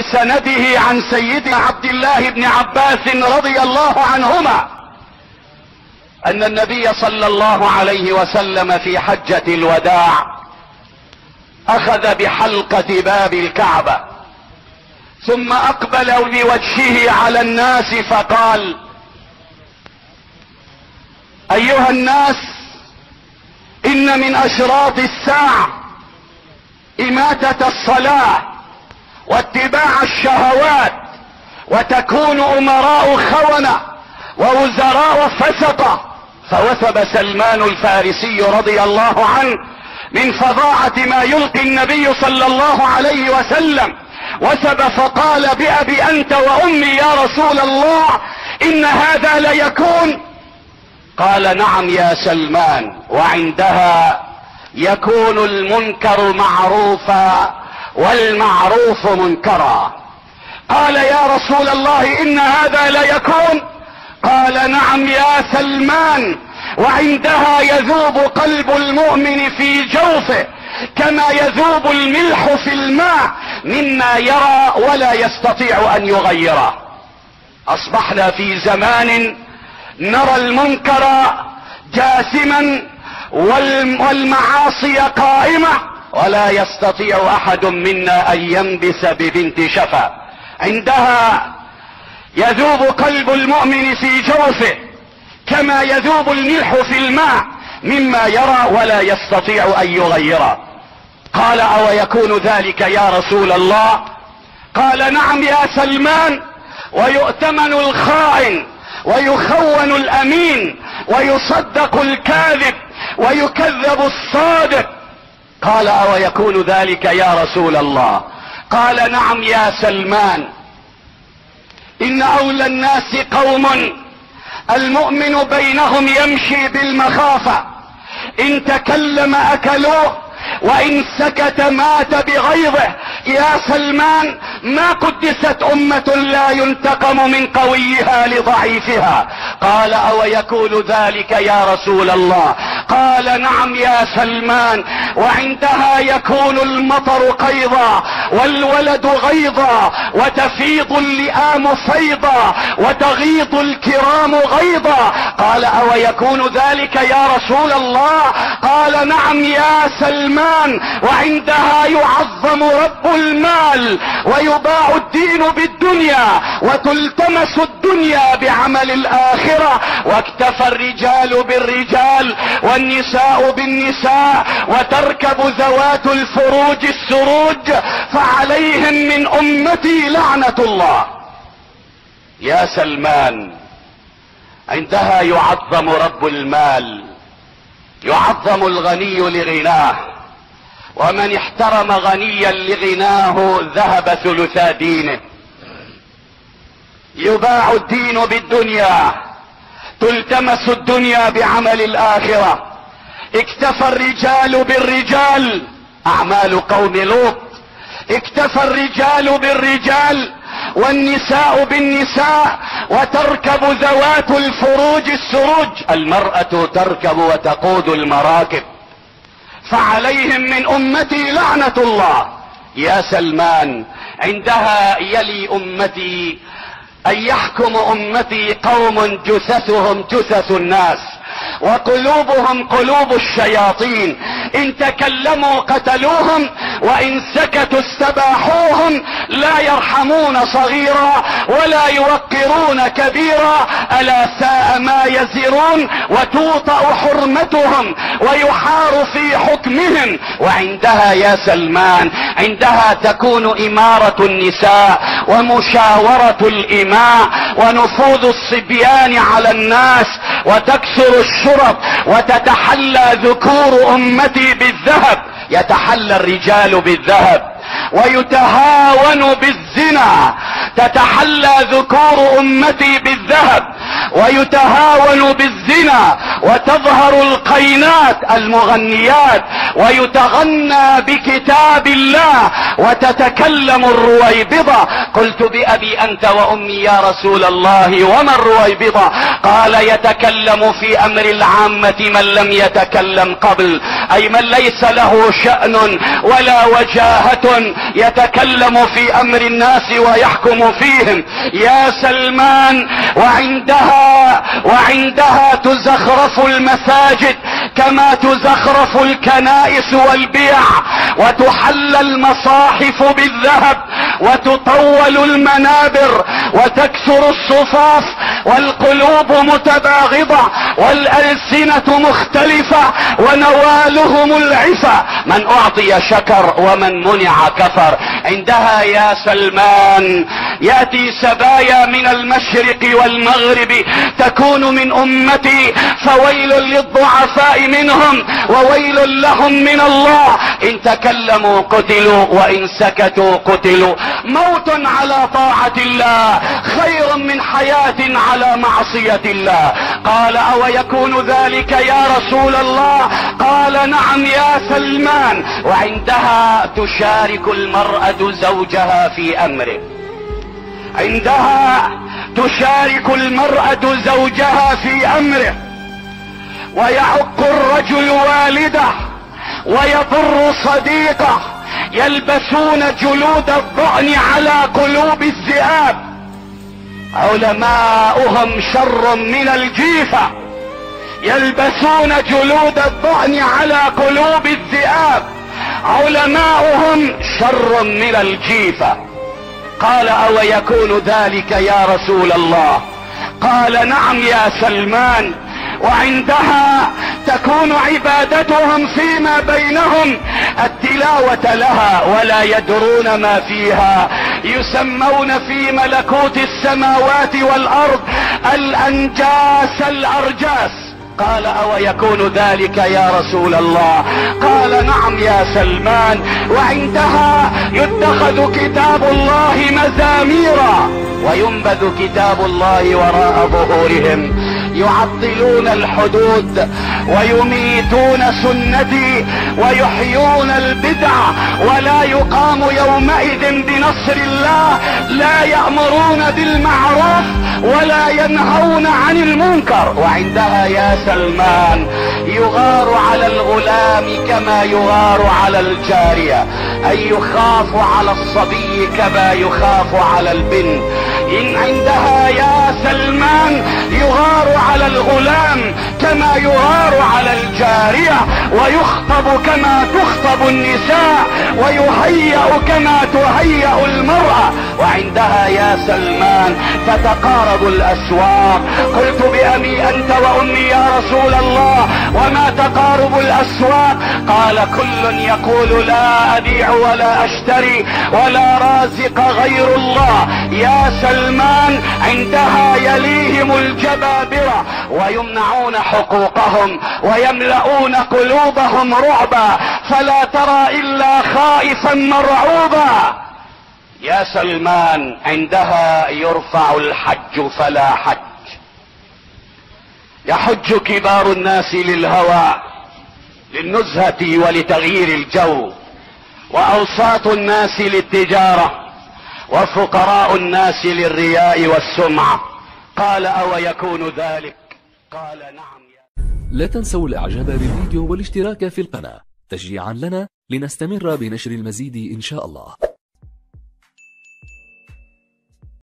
بسنده عن سيدنا عبد الله بن عباس رضي الله عنهما ان النبي صلى الله عليه وسلم في حجة الوداع اخذ بحلقة باب الكعبة ثم اقبل بوجهه على الناس فقال: ايها الناس، ان من اشراط الساعة اماتة الصلاة واتباع الشهوات، وتكون امراء خونة ووزراء فسقة. فوثب سلمان الفارسي رضي الله عنه من فظاعة ما يلقي النبي صلى الله عليه وسلم، وثب فقال: بأبي انت وامي يا رسول الله، ان هذا ليكون؟ قال: نعم يا سلمان، وعندها يكون المنكر معروفا والمعروف منكرا. قال: يا رسول الله، ان هذا ليكون؟ قال: نعم يا سلمان، وعندها يذوب قلب المؤمن في جوفه كما يذوب الملح في الماء مما يرى ولا يستطيع ان يغيره. اصبحنا في زمان نرى المنكر جاسما والمعاصي قائمة، ولا يستطيع احد منا ان ينبس ببنت شفا. عندها يذوب قلب المؤمن في جوفه كما يذوب الملح في الماء مما يرى ولا يستطيع ان يغيره. قال: او يكون ذلك يا رسول الله؟ قال: نعم يا سلمان، ويؤتمن الخائن ويخون الامين ويصدق الكاذب ويكذب الصادق. قال: او يكون ذلك يا رسول الله؟ قال: نعم يا سلمان، ان اولى الناس قوم المؤمن بينهم يمشي بالمخافة، ان تكلم اكلوه وان سكت مات بغيظه. يا سلمان، ما قدست امة لا ينتقم من قويها لضعيفها. قال: او يكون ذلك يا رسول الله؟ قال: نعم يا سلمان، وعندها يكون المطر قيضا والولد غيضا وتفيض اللئام فيضا وتغيض الكرام غيضا. قال: او يكون ذلك يا رسول الله؟ قال: نعم يا سلمان، وعندها يعظم رب المال ويباع الدين بالدنيا وتلتمس الدنيا بعمل الاخرة، واكتفى الرجال بالرجال والنساء بالنساء وتركب ذوات الفروج السروج، فعليهم من امتي لعنة الله. يا سلمان، عندها يعظم رب المال، يعظم الغني لغناه، ومن احترم غنيا لغناه ذهب ثلثا دينه. يباع الدين بالدنيا، تلتمس الدنيا بعمل الاخرة. اكتفى الرجال بالرجال، اعمال قوم لوط. اكتفى الرجال بالرجال والنساء بالنساء وتركب ذوات الفروج السروج. المرأة تركب وتقود المراكب، فعليهم من امتي لعنة الله. يا سلمان، عندها يلي امتي ان يحكم امتي قوم جثثهم جثث الناس وقلوبهم قلوب الشياطين، ان تكلموا قتلوهم وان سكتوا استباحوهم، لا يرحمون صغيرا ولا يوقرون كبيرا. الا ساء ما يزرون، وتوطأ حرمتهم ويحار في حكمهم. وعندها يا سلمان، عندها تكون امارة النساء ومشاورة الاماء ونفوذ الصبيان على الناس، وتكثر الشرب وتتحلى ذكور امتي بالذهب. يتحلى الرجال بالذهب ويتهاون بالزنا، تتحلى ذكور امتي بالذهب ويتهاون بالزنا، وتظهر القينات المغنيات ويتغنى بكتاب الله وتتكلم الرويبضة. قلت بأبي أنت وأمي يا رسول الله وما الرويبضة؟ قال يتكلم في أمر العامة من لم يتكلم قبل، أي من ليس له شأن ولا وجاهة يتكلم في أمر الناس ويحكم فيهم. يا سلمان، وعندها تزخرف المساجد كما تزخرف الكنائس والبيع، وتحل المصاحف بالذهب، وتطول المنابر، وتكسر الصفاف، والقلوب متباغضة، والألسنة مختلفة، ونوالهم العفة. من أعطي شكر ومن منع كفر. عندها يا سلمان يأتي سبايا من المشرق والمغرب تكون من أمتي، فويل للضعفاء منهم وويل لهم من الله. إن تكلموا قتلوا وإن سكتوا قتلوا. موت على طاعة الله خير من حياة على معصية الله. قال أو يكون ذلك يا رسول الله؟ قال نعم يا سلمان. وعندها تشارك المرأة زوجها في أمره، عندها تشارك المرأة زوجها في أمره، ويعق الرجل والده ويضر صديقه. يلبسون جلود الضأن على قلوب الذئاب. علماؤهم شر من الجيفة. يلبسون جلود الضأن على قلوب الذئاب. علماؤهم شر من الجيفة. قال أو يكون ذلك يا رسول الله؟ قال نعم يا سلمان. وعندها تكون عبادتهم فيما بينهم التلاوة لها ولا يدرون ما فيها. يسمون في ملكوت السماوات والأرض الأنجاس الأرجاس. قال أو يكون ذلك يا رسول الله؟ قال نعم يا سلمان. وعندها يتخذ كتاب الله مزاميرا وينبذ كتاب الله وراء ظهورهم. يعطلون الحدود ويميتون سنتي ويحيون البدع، ولا يقام يومئذ بنصر الله. لا يأمرون بالمعروف ولا ينهون عن المنكر. وعندها يا سلمان يغار على الغلام كما يغار على الجارية، أي يخاف على الصبي كما يخاف على البنت. إن عندها يا سلمان يغار على الغلام كما يغار على الجارية، ويخطب كما تخطب النساء، ويهيأ كما تهيأ المرأة. وعندها يا سلمان تتقارب الأسواق. قلت بأبي أنت وأمي يا رسول الله وما تقارب الأسواق؟ قال كل يقول لا أبيع ولا أشتري ولا رازق غير الله. يا سلمان عندها يليهم الجبابرة ويمنعون حقوقهم ويملؤون قلوبهم رعبا، فلا ترى إلا خائفا مرعوبا. يا سلمان عندها يرفع الحج فلا حج. يحج كبار الناس للهوى للنزهة ولتغيير الجو، وأوساط الناس للتجارة، وفقراء الناس للرياء والسمعة. قال أو يكون ذلك؟ قال نعم. لا تنسوا الاعجاب بالفيديو والاشتراك في القناة تشجيعا لنا لنستمر بنشر المزيد إن شاء الله.